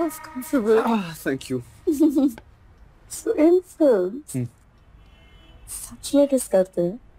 comfortable. Thank you. So in films, सच में किस करते हैं?